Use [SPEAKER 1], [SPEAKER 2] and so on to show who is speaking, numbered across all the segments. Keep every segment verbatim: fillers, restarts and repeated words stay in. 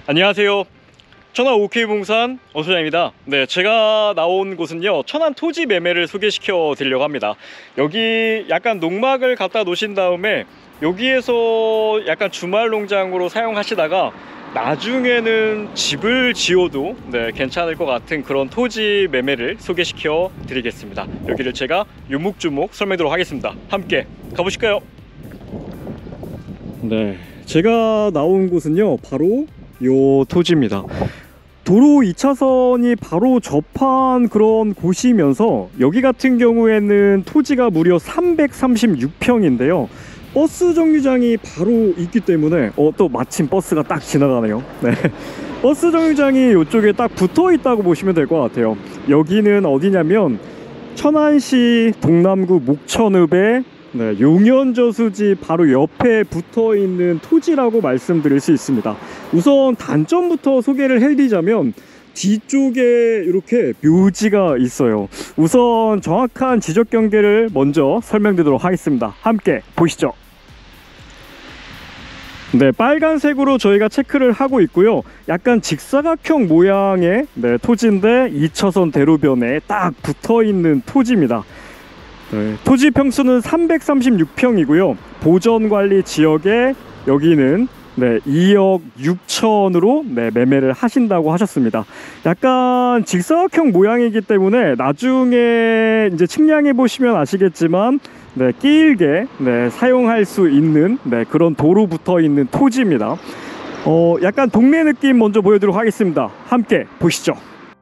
[SPEAKER 1] 안녕하세요. 천안 오케이부동산 어소장입니다. 네, 제가 나온 곳은요, 천안 토지 매매를 소개시켜 드리려고 합니다. 여기 약간 농막을 갖다 놓으신 다음에 여기에서 약간 주말 농장으로 사용하시다가 나중에는 집을 지어도 네, 괜찮을 것 같은 그런 토지 매매를 소개시켜 드리겠습니다. 여기를 제가 유목주목 설명드리도록 하겠습니다. 함께 가보실까요? 네, 제가 나온 곳은요, 바로 요 토지입니다. 도로 이 차선이 바로 접한 그런 곳이면서 여기 같은 경우에는 토지가 무려 삼백삼십육 평인데요 버스 정류장이 바로 있기 때문에 어, 또 마침 버스가 딱 지나가네요. 네. 버스 정류장이 이쪽에 딱 붙어 있다고 보시면 될 것 같아요. 여기는 어디냐면 천안시 동남구 목천읍의 네, 용현저수지 바로 옆에 붙어 있는 토지라고 말씀드릴 수 있습니다. 우선 단점부터 소개를 해드리자면 뒤쪽에 이렇게 묘지가 있어요. 우선 정확한 지적 경계를 먼저 설명드리도록 하겠습니다. 함께 보시죠. 네, 빨간색으로 저희가 체크를 하고 있고요. 약간 직사각형 모양의 네, 토지인데 이 차선 대로변에 딱 붙어 있는 토지입니다. 네, 토지 평수는 삼백삼십육 평이고요 보전관리 지역에 여기는 네, 이억 육천으로 네, 매매를 하신다고 하셨습니다. 약간 직사각형 모양이기 때문에 나중에 이제 측량해 보시면 아시겠지만 네, 길게 네, 사용할 수 있는 네, 그런 도로 붙어 있는 토지입니다. 어, 약간 동네 느낌 먼저 보여드리도록 하겠습니다. 함께 보시죠.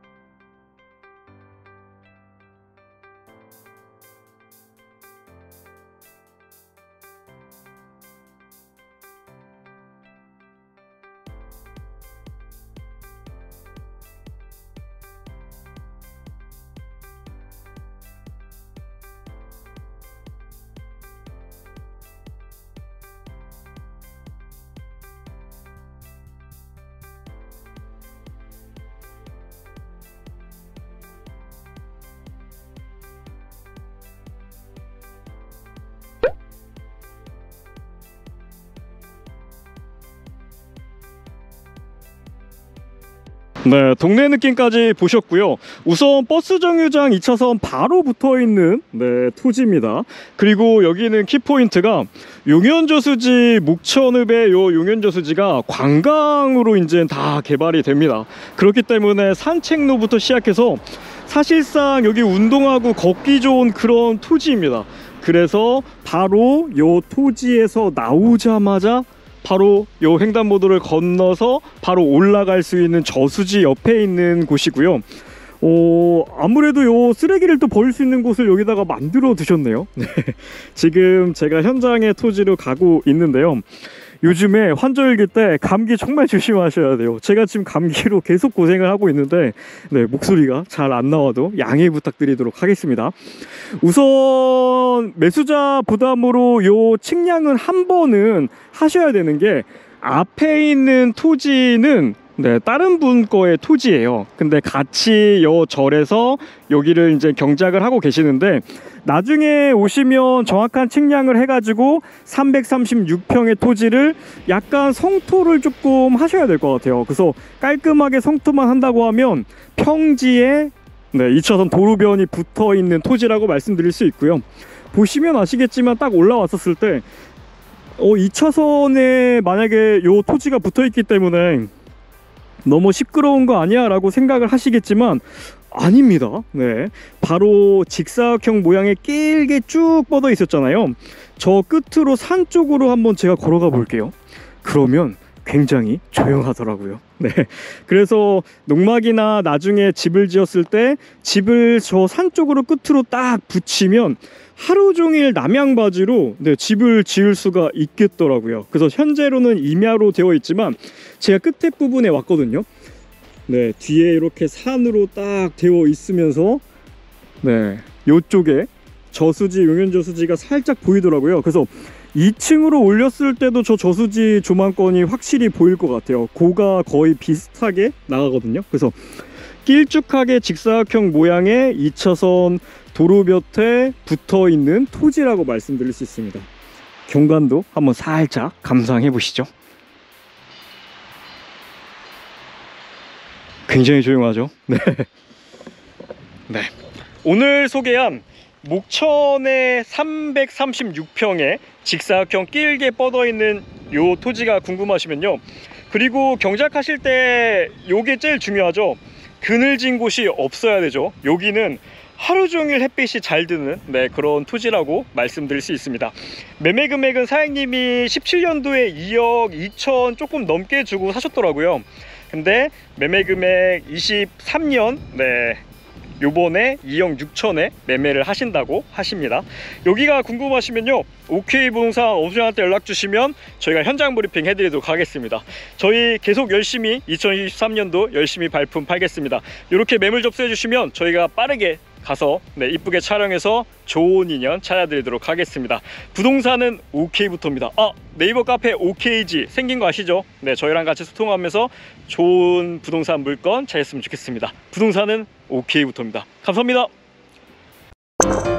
[SPEAKER 1] 네, 동네 느낌까지 보셨고요. 우선 버스 정류장 이 차선 바로 붙어있는 네, 토지입니다. 그리고 여기는 키포인트가 용현저수지 목천읍의 요 용현저수지가 관광으로 이제 다 개발이 됩니다. 그렇기 때문에 산책로부터 시작해서 사실상 여기 운동하고 걷기 좋은 그런 토지입니다. 그래서 바로 요 토지에서 나오자마자 바로 요 횡단보도를 건너서 바로 올라갈 수 있는 저수지 옆에 있는 곳이고요. 어, 아무래도 요 쓰레기를 또 버릴 수 있는 곳을 여기다가 만들어 두셨네요. 네. 지금 제가 현장의 토지로 가고 있는데요. 요즘에 환절기 때 감기 정말 조심하셔야 돼요. 제가 지금 감기로 계속 고생을 하고 있는데 네, 목소리가 잘 안 나와도 양해 부탁드리도록 하겠습니다. 우선 매수자 부담으로 요 측량은 한 번은 하셔야 되는 게 앞에 있는 토지는 네, 다른 분 거의 토지예요. 근데 같이 요 절에서 여기를 이제 경작을 하고 계시는데 나중에 오시면 정확한 측량을 해가지고 삼백삼십육 평의 토지를 약간 성토를 조금 하셔야 될 것 같아요. 그래서 깔끔하게 성토만 한다고 하면 평지에 네, 이 차선 도로변이 붙어 있는 토지라고 말씀드릴 수 있고요. 보시면 아시겠지만 딱 올라왔었을 때 어, 이 차선에 만약에 요 토지가 붙어 있기 때문에 너무 시끄러운 거 아니야 라고 생각을 하시겠지만 아닙니다. 네, 바로 직사각형 모양의 길게 쭉 뻗어 있었잖아요. 저 끝으로 산 쪽으로 한번 제가 걸어가 볼게요. 그러면 굉장히 조용하더라고요. 네, 그래서 농막이나 나중에 집을 지었을 때 집을 저 산 쪽으로 끝으로 딱 붙이면 하루 종일 남양바지로 네, 집을 지을 수가 있겠더라고요. 그래서 현재로는 임야로 되어 있지만 제가 끝에 부분에 왔거든요. 네, 뒤에 이렇게 산으로 딱 되어 있으면서 네, 요쪽에 저수지, 용현저수지가 살짝 보이더라고요. 그래서 이 층으로 올렸을 때도 저 저수지 조망권이 확실히 보일 것 같아요. 고가 거의 비슷하게 나가거든요. 그래서 길쭉하게 직사각형 모양의 이 차선 도로볕에 붙어 있는 토지라고 말씀드릴 수 있습니다. 경관도 한번 살짝 감상해 보시죠. 굉장히 조용하죠. 네. 네. 오늘 소개한 목천의 삼백삼십육 평의 직사각형 길게 뻗어 있는 요 토지가 궁금하시면요, 그리고 경작하실 때 요게 제일 중요하죠. 그늘진 곳이 없어야 되죠. 여기는 하루 종일 햇빛이 잘 드는 네, 그런 토지라고 말씀드릴 수 있습니다. 매매 금액은 사장님이 십칠 년도에 이억 이천 조금 넘게 주고 사셨더라고요. 근데 매매 금액 이십삼 년 네, 요번에 이억 육천에 매매를 하신다고 하십니다. 여기가 궁금하시면요, 오케이 부동산 엄수장한테 연락 주시면 저희가 현장 브리핑 해드리도록 하겠습니다. 저희 계속 열심히 이천이십삼 년도 열심히 발품 팔겠습니다. 이렇게 매물 접수해 주시면 저희가 빠르게 가서 네, 이쁘게 촬영해서 좋은 인연 찾아드리도록 하겠습니다. 부동산은 오케이부터입니다. 아, 네이버 카페 오케이지 생긴 거 아시죠? 네, 저희랑 같이 소통하면서 좋은 부동산 물건 찾았으면 좋겠습니다. 부동산은 오케이부터입니다. 감사합니다.